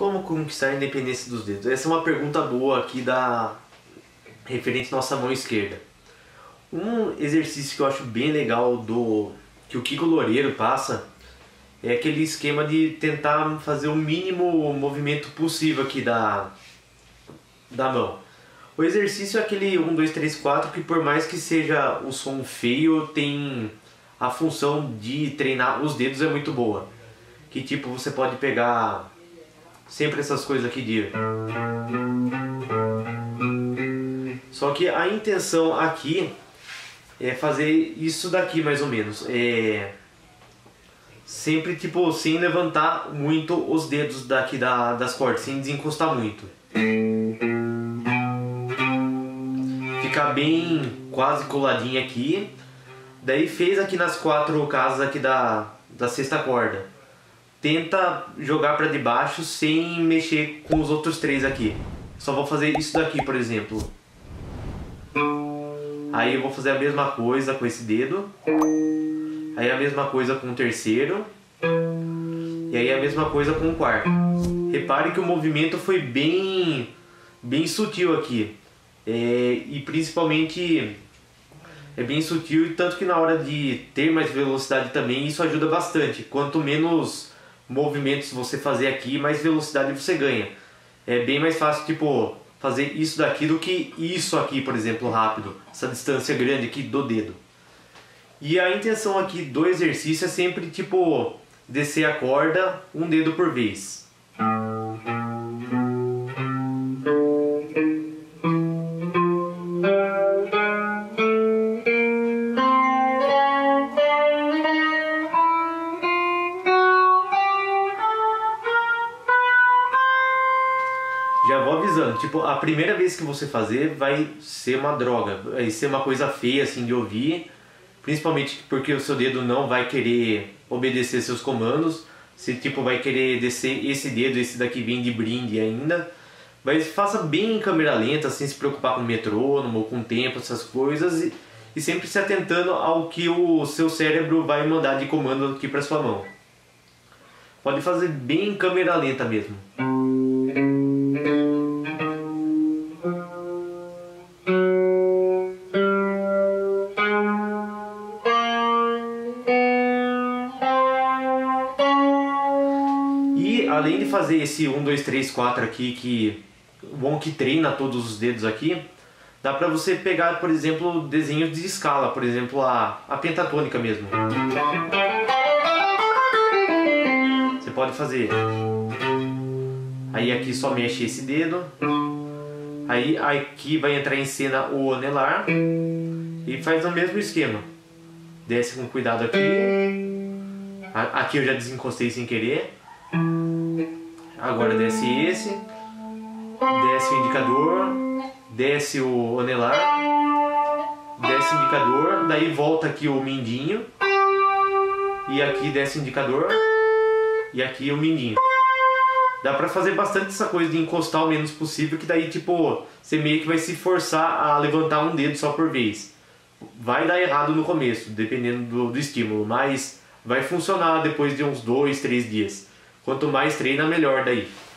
Como conquistar a independência dos dedos? Essa é uma pergunta boa aqui referente à nossa mão esquerda. Um exercício que eu acho bem legal que o Kiko Loureiro passa é aquele esquema de tentar fazer o mínimo movimento possível aqui da mão. O exercício é aquele 1, 2, 3, 4 que, por mais que seja o som feio, tem a função de treinar os dedos, é muito boa. Que tipo, você pode pegar sempre essas coisas aqui de... Só que a intenção aqui é fazer isso daqui mais ou menos. Sempre tipo sem levantar muito os dedos daqui das cordas, sem desencostar muito. Ficar bem quase coladinho aqui. Daí fez aqui nas 4 casas aqui da sexta corda. Tenta jogar para debaixo sem mexer com os outros 3 aqui. Só vou fazer isso daqui, por exemplo. Aí eu vou fazer a mesma coisa com esse dedo. Aí a mesma coisa com o terceiro. E aí a mesma coisa com o quarto. Repare que o movimento foi bem sutil aqui. E principalmente é bem sutil, e tanto que na hora de ter mais velocidade também isso ajuda bastante. Quanto menos movimentos você fazer aqui, mais velocidade você ganha. É bem mais fácil tipo fazer isso daqui do que isso aqui, por exemplo, rápido. Essa distância grande aqui do dedo. E a intenção aqui do exercício é sempre tipo descer a corda um dedo por vez. Já vou avisando, tipo, a primeira vez que você fazer vai ser uma droga, vai ser uma coisa feia assim de ouvir, principalmente porque o seu dedo não vai querer obedecer seus comandos. Você tipo vai querer descer esse dedo, esse daqui vem de brinde ainda. Mas faça bem em câmera lenta, sem se preocupar com metrônomo, com tempo, essas coisas, e sempre se atentando ao que o seu cérebro vai mandar de comando aqui para sua mão. Pode fazer bem em câmera lenta mesmo. E além de fazer esse 1, 2, 3, 4 aqui, que bom que treina todos os dedos aqui, dá pra você pegar, por exemplo, desenhos de escala, por exemplo, a pentatônica mesmo. Você pode fazer. Aí aqui só mexe esse dedo. Aí aqui vai entrar em cena o anelar. E faz o mesmo esquema. Desce com cuidado aqui. Aqui eu já desencostei sem querer. Agora desce esse. Desce o indicador. Desce o anelar. Desce o indicador. Daí volta aqui o mindinho. E aqui desce o indicador. E aqui o mindinho. Dá pra fazer bastante essa coisa de encostar o menos possível, que daí tipo, você meio que vai se forçar a levantar um dedo só por vez. Vai dar errado no começo, dependendo do estímulo, mas vai funcionar depois de uns 2, 3 dias. Quanto mais treina, melhor daí.